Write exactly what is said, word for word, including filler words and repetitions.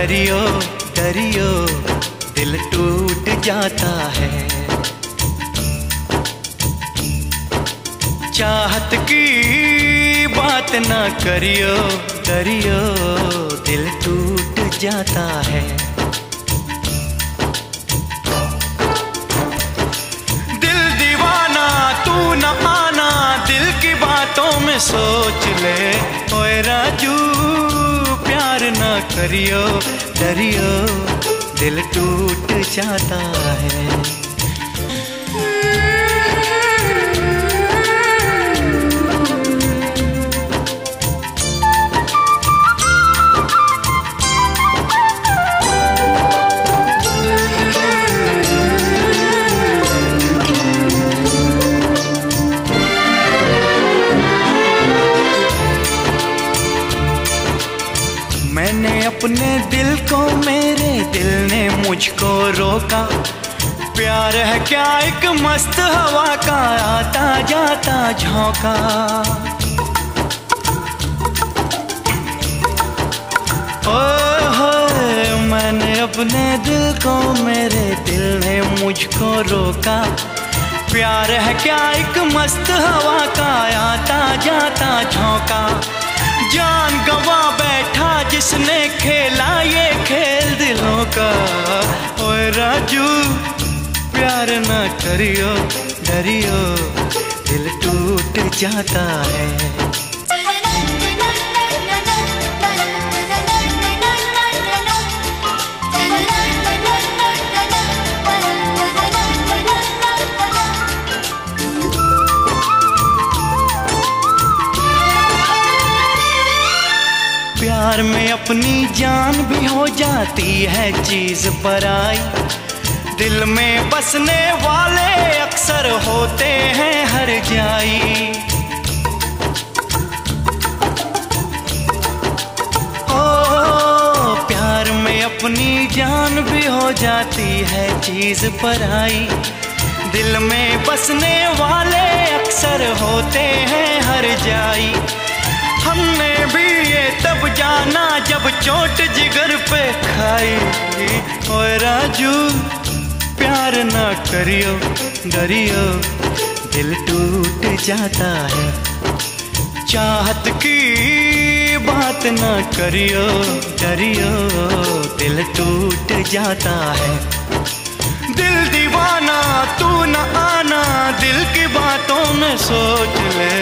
डरियो डरियो दिल टूट जाता है। चाहत की बात ना करियो करियो दिल टूट जाता है। दिल दीवाना तू न आना दिल की बातों में सोच ले। ओए राजू प्यार ना करियो डरियो दिल टूट जाता है। मैंने अपने दिल को मेरे दिल ने मुझको रोका। प्यार है क्या एक मस्त हवा का आता जाता झोंका। ओए होए मैंने अपने दिल को मेरे दिल ने मुझको रोका। प्यार है क्या एक मस्त हवा का आता जाता झोंका। जान गवा बैठा जिसने खेला ये खेल दिलों का। ओए राजू प्यार ना करियो डरियो दिल टूट जाता है। प्यार में अपनी जान भी हो जाती है चीज पराई। दिल में बसने वाले अक्सर होते हैं हर जाई। ओ प्यार में अपनी जान भी हो जाती है चीज पराई। दिल में बसने वाले अक्सर होते हैं हर जाई। हमने भी ये तब जाना जब चोट जिगर पे खाई। ओए राजू प्यार ना करियो डरियो दिल टूट जाता है। चाहत की बात ना करियो डरियो दिल टूट जाता है। दिल दीवाना तू न आना दिल की बातों में सोच ले।